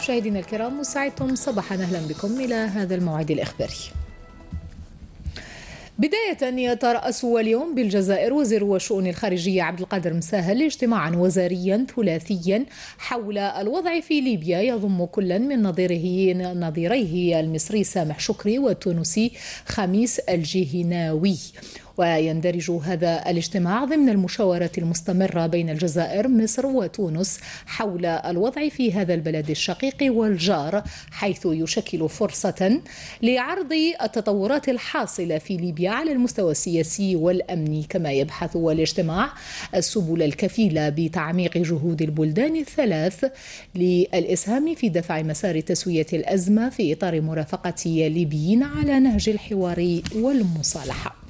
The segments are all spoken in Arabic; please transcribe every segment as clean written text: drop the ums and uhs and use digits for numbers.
مشاهدينا الكرام، مساعدكم صباحا أهلا بكم إلى هذا الموعد الإخباري. بداية، يترأس اليوم بالجزائر وزير الشؤون الخارجية عبد القادر مساهل اجتماعا وزاريا ثلاثيا حول الوضع في ليبيا يضم كل من نظيريه المصري سامح شكري والتونسي خميس الجهناوي. ويندرج هذا الاجتماع ضمن المشاورات المستمرة بين الجزائر، مصر وتونس حول الوضع في هذا البلد الشقيق والجار، حيث يشكل فرصة لعرض التطورات الحاصلة في ليبيا على المستوى السياسي والأمني. كما يبحث الاجتماع السبل الكفيلة بتعميق جهود البلدان الثلاث للإسهام في دفع مسار تسوية الأزمة في إطار مرافقة الليبيين على نهج الحوار والمصالحة.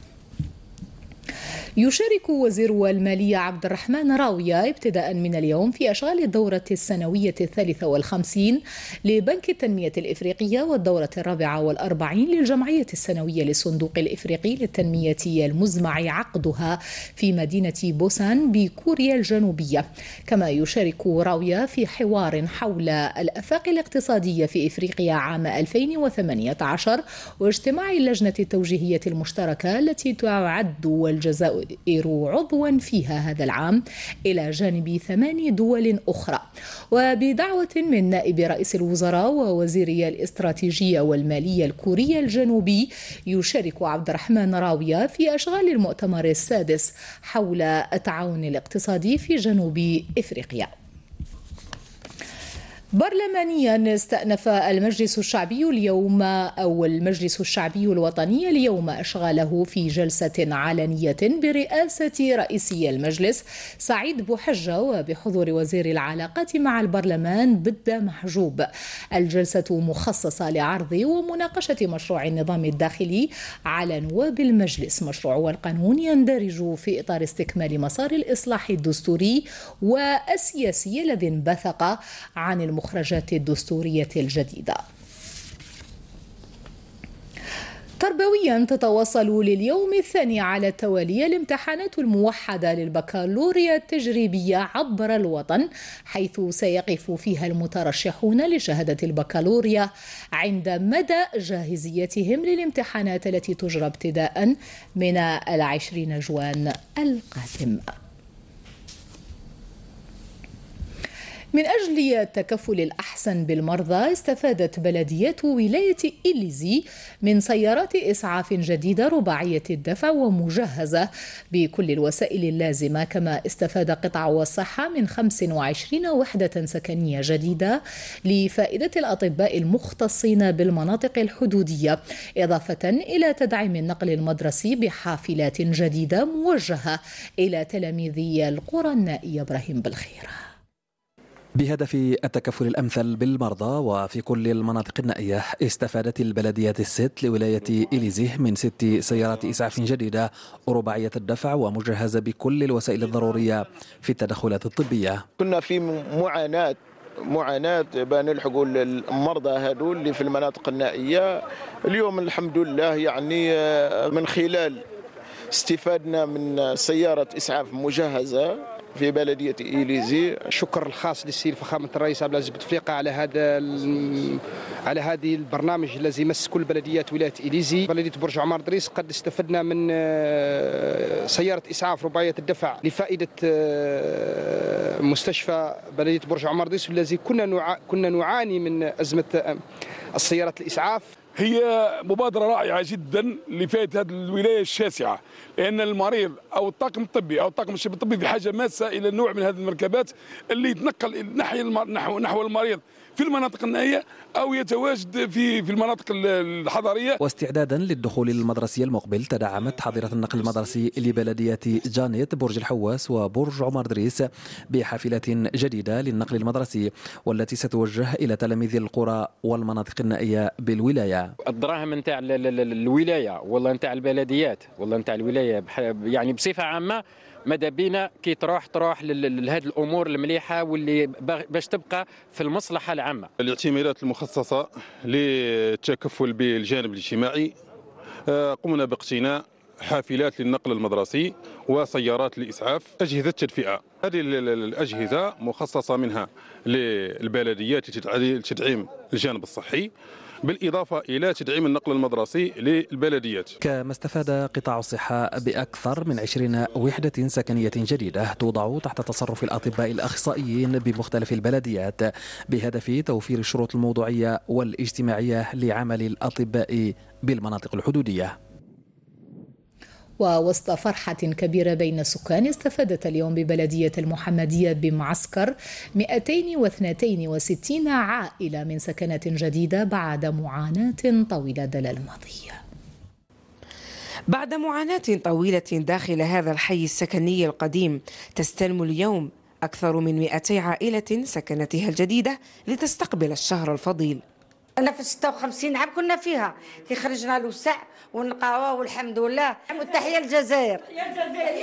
يشارك وزير المالية عبد الرحمن راوية ابتداء من اليوم في أشغال الدورة السنوية 53 لبنك التنمية الإفريقية والدورة 44 للجمعية السنوية للصندوق الإفريقي للتنمية المزمع عقدها في مدينة بوسان بكوريا الجنوبية. كما يشارك راوية في حوار حول الآفاق الاقتصادية في إفريقيا عام 2018 واجتماع اللجنة التوجيهية المشتركة التي تعد الجزائر عضوا فيها هذا العام إلى جانب 8 دول أخرى. وبدعوة من نائب رئيس الوزراء ووزير الاستراتيجية والمالية الكوري الجنوبي، يشارك عبد الرحمن راوية في أشغال المؤتمر السادس حول التعاون الاقتصادي في جنوب إفريقيا. برلمانيا، استأنف المجلس الشعبي الوطني اليوم أشغاله في جلسة علنية برئاسة رئيسي المجلس سعيد بوحجة وبحضور وزير العلاقات مع البرلمان بدة محجوب. الجلسة مخصصة لعرض ومناقشة مشروع النظام الداخلي على نواب المجلس. مشروع القانون يندرج في إطار استكمال مسار الإصلاح الدستوري والسياسي الذي انبثق عن المخرجات الدستورية الجديدة. تربويا، تتواصل لليوم الثاني على التوالي الامتحانات الموحدة للبكالوريا التجريبية عبر الوطن، حيث سيقف فيها المترشحون لشهادة البكالوريا عند مدى جاهزيتهم للامتحانات التي تجرى ابتداء من 20 جوان القادم. من أجل التكفل الأحسن بالمرضى، استفادت بلديات ولاية إليزي من سيارات إسعاف جديدة رباعية الدفع ومجهزة بكل الوسائل اللازمة. كما استفاد قطاع الصحة من 25 وحدة سكنية جديدة لفائدة الأطباء المختصين بالمناطق الحدودية، إضافة إلى تدعيم النقل المدرسي بحافلات جديدة موجهة إلى تلاميذي القرى النائية. إبراهيم بالخير. بهدف التكفل الأمثل بالمرضى وفي كل المناطق النائية، استفادت البلديات الست لولاية إليزي من 6 سيارات إسعاف جديدة رباعية الدفع ومجهزة بكل الوسائل الضرورية في التدخلات الطبية. كنا في معاناة بان نلحقوا المرضى هذول اللي في المناطق النائية. اليوم الحمد لله يعني من خلال استفادنا من سيارة إسعاف مجهزة في بلدية إليزي. الشكر الخاص للسيد فخامة الرئيس عبد العزيز بوتفليقة على هذه البرنامج الذي يمس كل بلديات ولاية إليزي. بلدية برج عمار دريس قد استفدنا من سيارة إسعاف رباعية الدفع لفائدة مستشفى بلدية برج عمار دريس، والذي كنا نعاني من أزمة السيارات الإسعاف. هي مبادرة رائعة جدا لفائدة هذه الولاية الشاسعة، لأن المريض أو الطاقم الطبي أو الطاقم الشباب الطبي بحاجة ماسة إلى نوع من هذه المركبات اللي يتنقل نحو المريض في المناطق النائية أو يتواجد في المناطق الحضرية. واستعدادا للدخول المدرسي المقبل، تدعمت حظيرة النقل المدرسي لبلديات جانيت، برج الحواس وبرج عمر دريس بحافلات جديدة للنقل المدرسي، والتي ستوجه إلى تلاميذ القرى والمناطق النائية بالولاية. الدراهم نتاع الولاية والله نتاع البلديات والله نتاع الولاية يعني بصفة عامة ماذا بينا كي تروح لهذه الامور المليحه واللي باش تبقى في المصلحه العامه. الاعتمادات المخصصه للتكفل بالجانب الاجتماعي قمنا باقتناء حافلات للنقل المدرسي وسيارات الإسعاف، أجهزة تدفئة. هذه الأجهزة مخصصة منها للبلديات لتدعيم الجانب الصحي، بالإضافة إلى تدعيم النقل المدرسي للبلديات. كما استفاد قطاع الصحة بأكثر من 20 وحدة سكنية جديدة توضع تحت تصرف الأطباء الأخصائيين بمختلف البلديات بهدف توفير الشروط الموضوعية والاجتماعية لعمل الأطباء بالمناطق الحدودية. ووسط فرحة كبيرة بين السكان، استفادت اليوم ببلدية المحمدية بمعسكر 262 عائلة من سكنات جديدة بعد معاناة طويلة دلال الماضية. بعد معاناة طويلة داخل هذا الحي السكني القديم، تستلم اليوم أكثر من 200 عائلة سكنتها الجديدة لتستقبل الشهر الفضيل. أنا في 56 عام كنا فيها كي خرجنا الوسع والنقاوة والحمد لله، والتحية للجزائر. يا الجزائر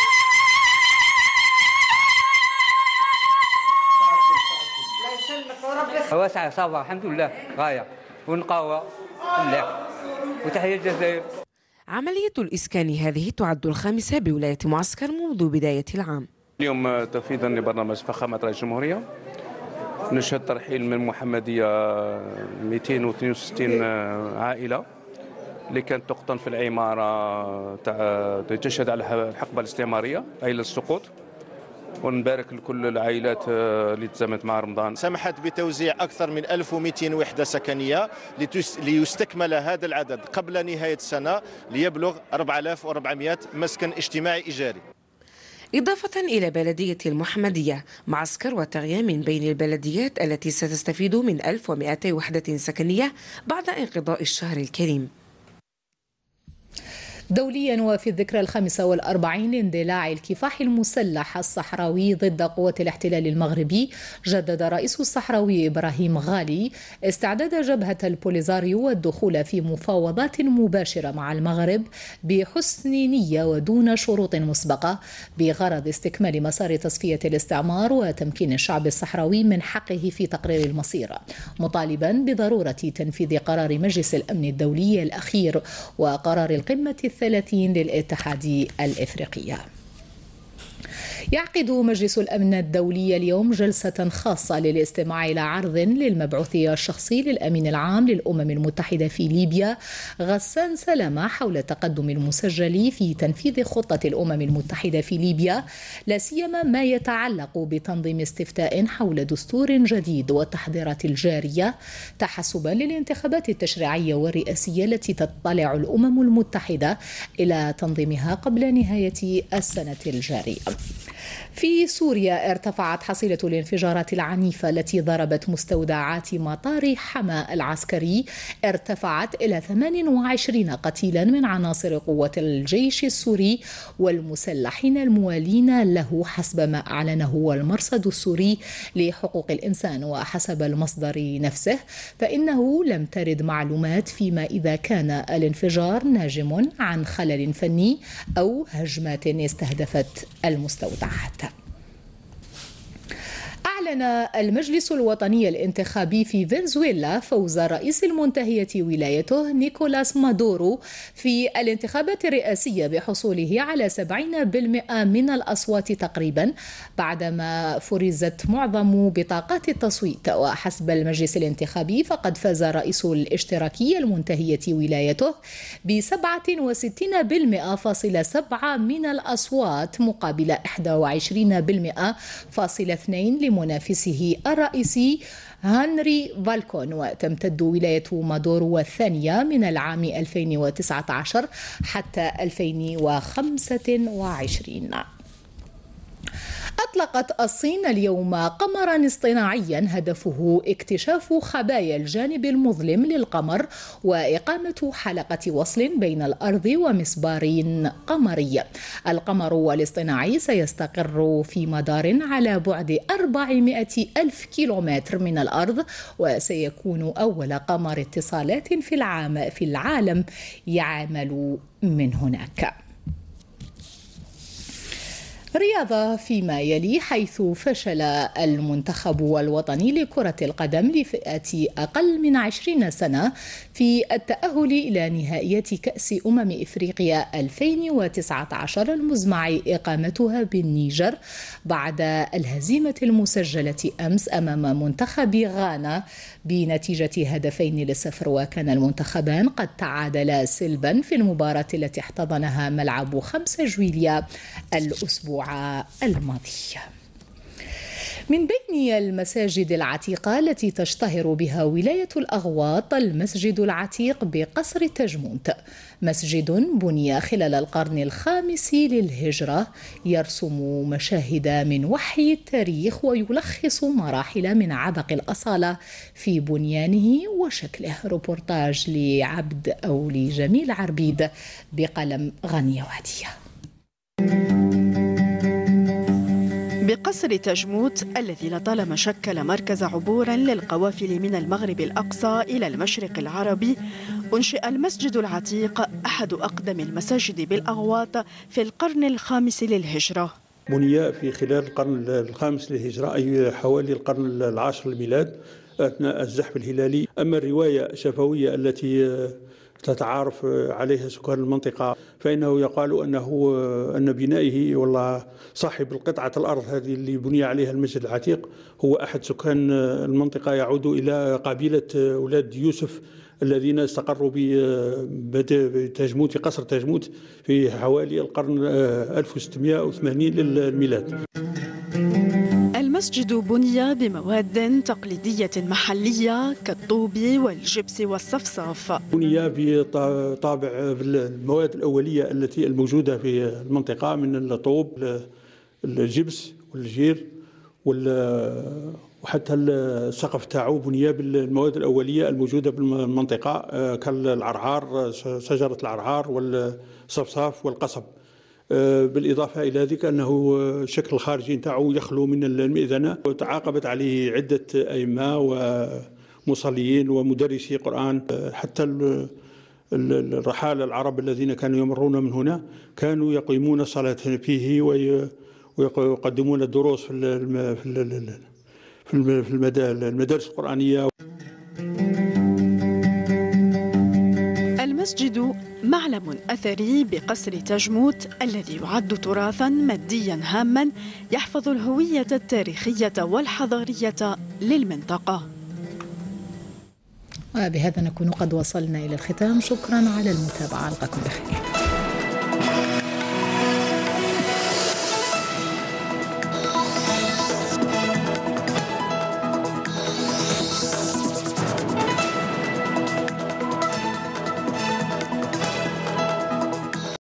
الله يسلمك وربي واسعة صافا الحمد لله غاية، والنقاوة مليح، وتحية للجزائر. عملية الإسكان هذه تعد الخامسة بولاية معسكر منذ بداية العام. اليوم تنفيذا لبرنامج فخامة رئيس الجمهورية نشهد ترحيل من المحمدية 262 عائلة اللي كانت تقطن في العمارة تشهد على الحقبة الاستعمارية أي السقوط، ونبارك لكل العائلات اللي تزامنت مع رمضان. سمحت بتوزيع أكثر من 1200 وحدة سكنية ليستكمل هذا العدد قبل نهاية السنة ليبلغ 4400 مسكن اجتماعي إيجاري. إضافة إلى بلدية المحمدية، معسكر وتغيا من بين البلديات التي ستستفيد من 1200 وحدة سكنية بعد انقضاء الشهر الكريم. دوليا، وفي الذكرى 45 لاندلاع الكفاح المسلح الصحراوي ضد قوات الاحتلال المغربي، جدد رئيس الصحراوي إبراهيم غالي استعداد جبهة البوليزاريو والدخول في مفاوضات مباشرة مع المغرب بحسن نية ودون شروط مسبقة بغرض استكمال مسار تصفية الاستعمار وتمكين الشعب الصحراوي من حقه في تقرير المصير، مطالبا بضرورة تنفيذ قرار مجلس الأمن الدولي الأخير وقرار القمة 30 للاتحاد الإفريقي. يعقد مجلس الأمن الدولي اليوم جلسة خاصة للاستماع إلى عرض للمبعوث الشخصي للأمين العام للأمم المتحدة في ليبيا غسان سلامة حول التقدم المسجل في تنفيذ خطة الأمم المتحدة في ليبيا، لا سيما ما يتعلق بتنظيم استفتاء حول دستور جديد والتحضيرات الجارية تحسبا للانتخابات التشريعية والرئاسية التي تطلع الأمم المتحدة إلى تنظيمها قبل نهاية السنة الجارية. في سوريا، ارتفعت حصيلة الانفجارات العنيفة التي ضربت مستودعات مطار حما العسكري، ارتفعت إلى 28 قتيلا من عناصر قوة الجيش السوري والمسلحين الموالين له حسب ما أعلنه المرصد السوري لحقوق الإنسان. وحسب المصدر نفسه فإنه لم ترد معلومات فيما إذا كان الانفجار ناجم عن خلل فني أو هجمات استهدفت المستودعات. أعلن المجلس الوطني الانتخابي في فنزويلا فوز رئيس المنتهية ولايته نيكولاس مادورو في الانتخابات الرئاسية بحصوله على 70% من الأصوات تقريبا، بعدما فرزت معظم بطاقات التصويت. وحسب المجلس الانتخابي فقد فاز رئيس الاشتراكية المنتهية ولايته ب67.7% من الأصوات مقابل 21.2% لمنافسه الرئيسي هنري فالكون. وتمتد ولاية مادورو الثانية من العام 2019 حتى 2025. أطلقت الصين اليوم قمرا اصطناعيا هدفه اكتشاف خبايا الجانب المظلم للقمر وإقامة حلقة وصل بين الأرض ومسبار قمري. القمر الاصطناعي سيستقر في مدار على بعد 400 ألف كيلومتر من الأرض، وسيكون أول قمر اتصالات في العالم يعمل من هناك. رياضة فيما يلي، حيث فشل المنتخب الوطني لكرة القدم لفئة أقل من 20 سنة في التأهل إلى نهائيات كأس إفريقيا 2019 المزمع إقامتها بالنيجر بعد الهزيمة المسجلة أمس أمام منتخب غانا بنتيجة 2-0. وكان المنتخبان قد تعادلا سلبا في المباراة التي احتضنها ملعب 5 جويليا الأسبوع الماضي. من بين المساجد العتيقة التي تشتهر بها ولاية الأغواط المسجد العتيق بقصر تجمونت، مسجد بني خلال القرن الخامس للهجرة، يرسم مشاهد من وحي التاريخ ويلخص مراحل من عبق الأصالة في بنيانه وشكله. روبورتاج لعبد أو لجميل عربيد بقلم غنية وهدية. بقصر تجموت الذي لطالما شكل مركز عبور للقوافل من المغرب الأقصى إلى المشرق العربي، أنشئ المسجد العتيق، أحد أقدم المساجد بالأغواط في القرن الخامس للهجرة. بني في خلال القرن الخامس للهجرة، أي حوالي القرن العاشر للميلاد، أثناء الزحف الهلالي. أما الرواية الشفوية التي تتعارف عليها سكان المنطقة فإنه يقال أن بنائه والله صاحب القطعة الأرض هذه اللي بني عليها المسجد العتيق هو أحد سكان المنطقة، يعود إلى قبيلة أولاد يوسف الذين استقروا بتجموت، قصر تجموت، في حوالي القرن 1680 للميلاد. المسجد بني بمواد تقليدية محلية كالطوب والجبس والصفصاف. بني بطابع المواد الأولية التي الموجودة في المنطقة من الطوب، الجبس والجير، وحتى السقف تاعو بني بالمواد الأولية الموجودة بالمنطقة كالعرعار، شجرة العرعار والصفصاف والقصب. بالإضافة إلى ذلك أنه الشكل الخارجي نتاعو يخلو من المئذنة، وتعاقبت عليه عدة أئمة ومصليين ومدرسي قرآن. حتى الرحالة العرب الذين كانوا يمرون من هنا كانوا يقيمون الصلاة فيه ويقدمون الدروس في المدارس القرآنية. المسجد معلم أثري بقصر تجموت الذي يعد تراثا ماديا هاما يحفظ الهوية التاريخية والحضارية للمنطقة. وبهذا نكون قد وصلنا إلى الختام. شكرا على المتابعة، ألقاكم بخير.